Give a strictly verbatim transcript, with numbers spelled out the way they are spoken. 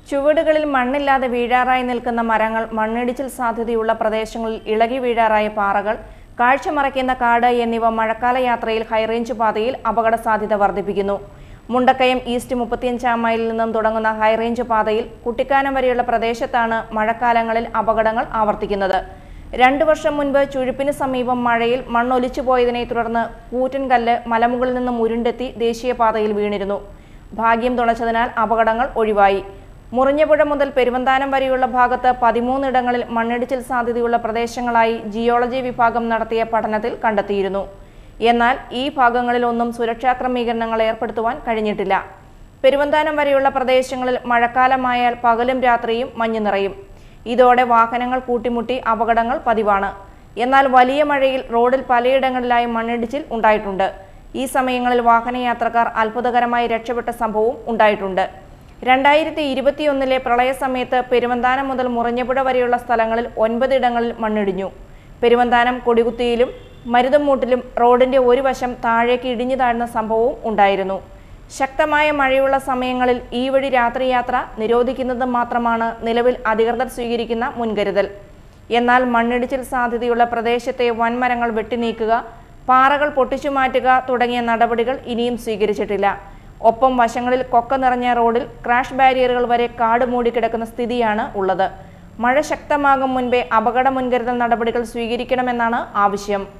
ചുവടുകളിൽ മണ്ണില്ലാതെ വീഴാറായി നിൽക്കുന്ന മരങ്ങൾ, മണ്ണിടിച്ചിൽ സാധ്യതയുള്ള പ്രദേശങ്ങളിൽ ഇളകി വീഴാറായ പാറകൾ, കാഴ്ച മറയ്ക്കുന്ന കാട് എന്നിവ മഴക്കാല യാത്രയിൽ ഹൈറേഞ്ച് പാതയിൽ അപകട സാധ്യത വർദ്ധിപ്പിക്കുന്നു. മുണ്ടക്കയം ഈസ്റ്റ് മുപ്പത്തിയഞ്ചാം മൈലിൽ നിന്നും തുടങ്ങുന്ന ഹൈറേഞ്ച് പാതയിൽ കുട്ടിക്കാനം വരെയുള്ള പ്രദേശത്താണ് മഴക്കാലങ്ങളിൽ അപകടങ്ങൾ ആവർത്തിക്കുന്നത്. രണ്ടു വർഷം മുൻപ് ചുഴിപ്പിന് സമീപം മഴയിൽ മണ്ണൊലിച്ചു പോയതിനെ തുടർന്ന് കൂറ്റൻ കല്ല് മലമുകളിൽ നിന്നും ഉരുണ്ടെത്തി ദേശീയപാതയിൽ വീണിരുന്നു. ഭാഗ്യം തുണച്ചതിനാൽ അപകടങ്ങൾ ഒഴിവായി. മുറിഞ്ഞപുഴ മുതൽ പെരുവന്താനം വരെയുള്ള ഭാഗത്ത് പതിമൂന്നിടങ്ങളിൽ മണ്ണിടിച്ചിൽ സാധ്യതയുള്ള പ്രദേശങ്ങളായി ജിയോളജി വിഭാഗം നടത്തിയ പഠനത്തിൽ കണ്ടെത്തിയിരുന്നു. എന്നാൽ ഈ ഭാഗങ്ങളിലൊന്നും സുരക്ഷാ ക്രമീകരണങ്ങൾ ഏർപ്പെടുത്തുവാൻ കഴിഞ്ഞിട്ടില്ല. പെരുവന്താനം വരെയുള്ള പ്രദേശങ്ങളിൽ മഴക്കാലമായാൽ പകലും രാത്രിയും മഞ്ഞു നിറയും. ഇതോടെ വാഹനങ്ങൾ കൂട്ടിമുട്ടി അപകടങ്ങൾ പതിവാണ്. എന്നാൽ വലിയ മഴയിൽ റോഡിൽ പലയിടങ്ങളിലായി മണ്ണിടിച്ചിൽ ഉണ്ടായിട്ടുണ്ട്. ഈ സമയങ്ങളിൽ വാഹനയാത്രക്കാർ അത്ഭുതകരമായി രക്ഷപ്പെട്ട സംഭവവും ഉണ്ടായിട്ടുണ്ട്. രണ്ടായിരത്തി ഇരുപത്തിയൊന്നിലെ പ്രളയ സമയത്ത് പെരുവന്താനം മുതൽ മുറിഞ്ഞപുഴ വരെയുള്ള സ്ഥലങ്ങളിൽ ഒൻപതിടങ്ങളിൽ മണ്ണിടിഞ്ഞു. പെരുവന്താനം കൊടികുത്തിയിലും മരുതമ്മൂട്ടിലും റോഡിന്റെ ഒരു വശം താഴേക്ക് ഇടിഞ്ഞു താഴ്ന്ന സംഭവവും ഉണ്ടായിരുന്നു. ശക്തമായ മഴയുള്ള സമയങ്ങളിൽ ഈ വഴി രാത്രിയാത്ര നിരോധിക്കുന്നത് മാത്രമാണ് നിലവിൽ അധികൃതർ സ്വീകരിക്കുന്ന മുൻകരുതൽ. എന്നാൽ മണ്ണിടിച്ചിൽ സാധ്യതയുള്ള പ്രദേശത്തെ വൻമരങ്ങൾ വെട്ടിനീക്കുക, പാറകൾ പൊട്ടിച്ചു മാറ്റുക തുടങ്ങിയ നടപടികൾ ഇനിയും സ്വീകരിച്ചിട്ടില്ല. ഒപ്പം വശങ്ങളിൽ കൊക്ക നിറഞ്ഞ റോഡിൽ ക്രാഷ് ബാരിയറുകൾ വരെ കാട് മൂടിക്കിടക്കുന്ന സ്ഥിതിയാണ് ഉള്ളത്. മഴ ശക്തമാകും മുൻപേ അപകട മുൻകരുതൽ നടപടികൾ സ്വീകരിക്കണമെന്നാണ് ആവശ്യം.